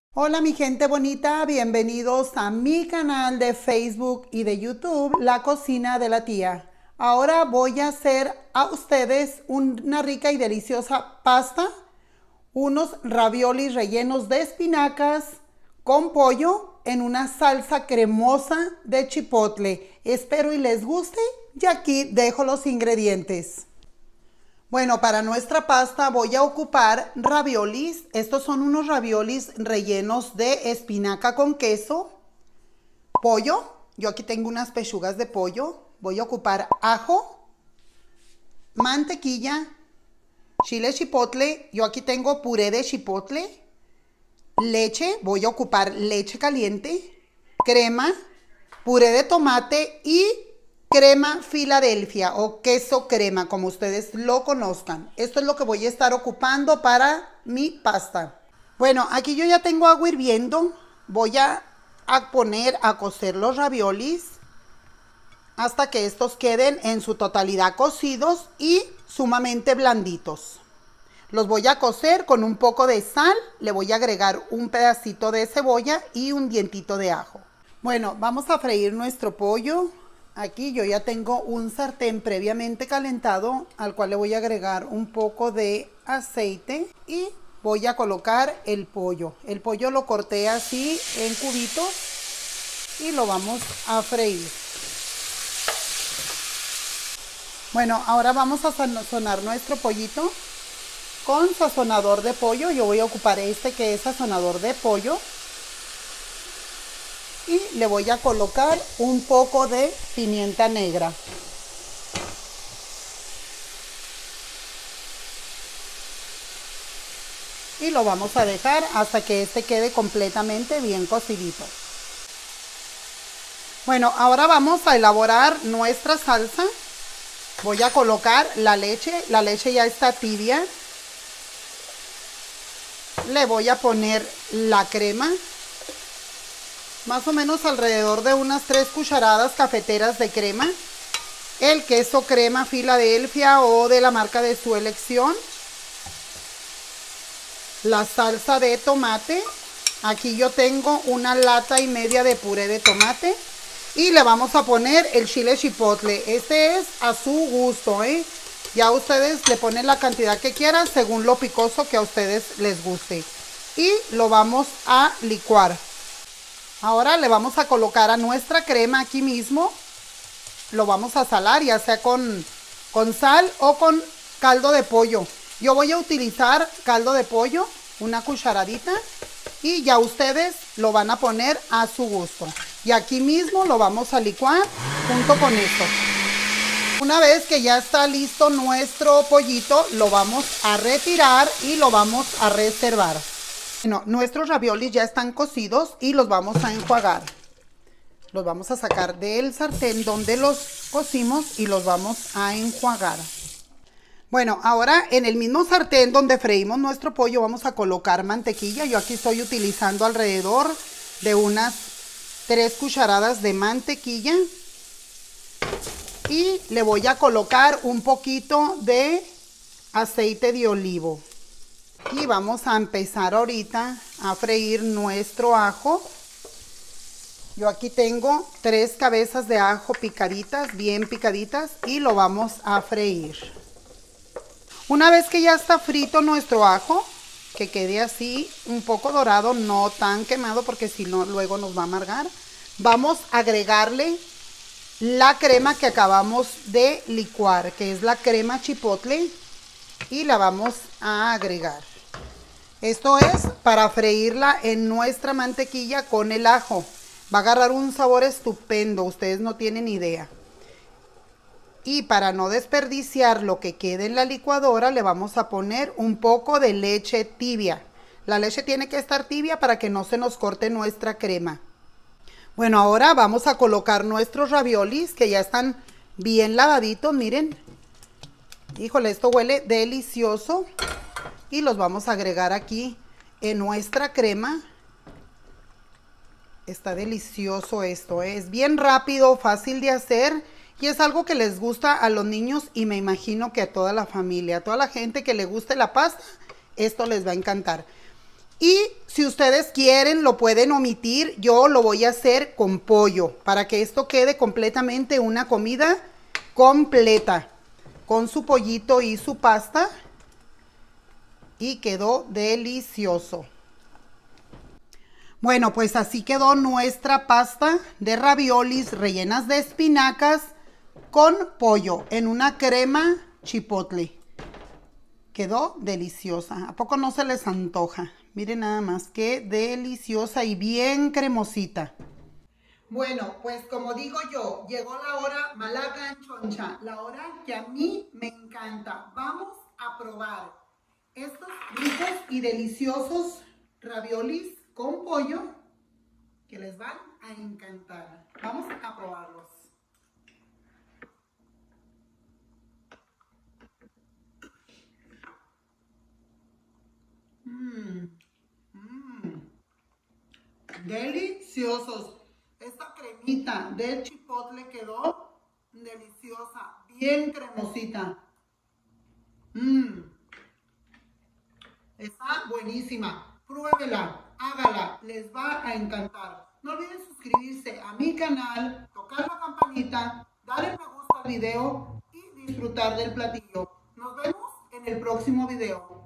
Hola mi gente bonita, bienvenidos a mi canal de Facebook y de YouTube, La Cocina de la Tía. Ahora voy a hacer a ustedes una rica y deliciosa pasta, unos raviolis rellenos de espinacas con pollo en una salsa cremosa de chipotle. Espero y les guste y aquí dejo los ingredientes. Bueno, para nuestra pasta voy a ocupar raviolis. Estos son unos raviolis rellenos de espinaca con queso, pollo. Yo aquí tengo unas pechugas de pollo. Voy a ocupar ajo, mantequilla, chile chipotle. Yo aquí tengo puré de chipotle, leche. Voy a ocupar leche caliente, crema, puré de tomate y crema Filadelfia o queso crema, como ustedes lo conozcan. Esto es lo que voy a estar ocupando para mi pasta. Bueno, aquí yo ya tengo agua hirviendo. Voy a poner a cocer los raviolis hasta que estos queden en su totalidad cocidos y sumamente blanditos. Los voy a cocer con un poco de sal. Le voy a agregar un pedacito de cebolla y un dientito de ajo. Bueno, vamos a freír nuestro pollo. Aquí yo ya tengo un sartén previamente calentado al cual le voy a agregar un poco de aceite y voy a colocar el pollo. El pollo lo corté así en cubitos y lo vamos a freír. Bueno, ahora vamos a sazonar nuestro pollito con sazonador de pollo. Yo voy a ocupar este que es sazonador de pollo. Y le voy a colocar un poco de pimienta negra. Y lo vamos a dejar hasta que este quede completamente bien cocidito. Bueno, ahora vamos a elaborar nuestra salsa. Voy a colocar la leche. La leche ya está tibia. Le voy a poner la crema. Más o menos alrededor de unas 3 cucharadas cafeteras de crema. El queso crema Filadelfia o de la marca de su elección. La salsa de tomate. Aquí yo tengo una lata y media de puré de tomate. Y le vamos a poner el chile chipotle. Este es a su gusto, Ya ustedes le ponen la cantidad que quieran según lo picoso que a ustedes les guste. Y lo vamos a licuar. Ahora le vamos a colocar a nuestra crema aquí mismo. Lo vamos a salar, ya sea con sal o con caldo de pollo. Yo voy a utilizar caldo de pollo, una cucharadita. Y ya ustedes lo van a poner a su gusto. Y aquí mismo lo vamos a licuar junto con esto. Una vez que ya está listo nuestro pollito, lo vamos a retirar y lo vamos a reservar. Bueno, nuestros raviolis ya están cocidos y los vamos a enjuagar. Los vamos a sacar del sartén donde los cocimos y los vamos a enjuagar. Bueno, ahora en el mismo sartén donde freímos nuestro pollo vamos a colocar mantequilla. Yo aquí estoy utilizando alrededor de unas 3 cucharadas de mantequilla. Y le voy a colocar un poquito de aceite de olivo. Y vamos a empezar ahorita a freír nuestro ajo. Yo aquí tengo 3 cabezas de ajo picaditas, bien picaditas, y lo vamos a freír. Una vez que ya está frito nuestro ajo, que quede así un poco dorado, no tan quemado porque si no luego nos va a amargar, vamos a agregarle la crema que acabamos de licuar, que es la crema chipotle, y la vamos a agregar. Esto es para freírla en nuestra mantequilla con el ajo. Va a agarrar un sabor estupendo, ustedes no tienen idea. Y para no desperdiciar lo que quede en la licuadora, le vamos a poner un poco de leche tibia. La leche tiene que estar tibia para que no se nos corte nuestra crema. Bueno, ahora vamos a colocar nuestros raviolis que ya están bien lavaditos, miren. Híjole, esto huele delicioso. Y los vamos a agregar aquí en nuestra crema. Está delicioso esto, es bien rápido, fácil de hacer y es algo que les gusta a los niños y me imagino que a toda la familia, a toda la gente que le guste la pasta, esto les va a encantar. Y si ustedes quieren, lo pueden omitir. Yo lo voy a hacer con pollo para que esto quede completamente una comida completa. Con su pollito y su pasta. Y quedó delicioso. Bueno, pues así quedó nuestra pasta de raviolis rellenas de espinacas con pollo en una crema chipotle. Quedó deliciosa. ¿A poco no se les antoja? Miren nada más, qué deliciosa y bien cremosita. Bueno, pues como digo yo, llegó la hora malacanchoncha, la hora que a mí me encanta. Vamos a probar estos ricos y deliciosos raviolis con pollo que les van a encantar. Vamos a probarlos. Deliciosos. Esta cremita de chipotle quedó deliciosa, bien cremosita. Está buenísima. Pruébela, hágala, les va a encantar. No olviden suscribirse a mi canal, tocar la campanita, darle me gusta al video y disfrutar del platillo. Nos vemos en el próximo video.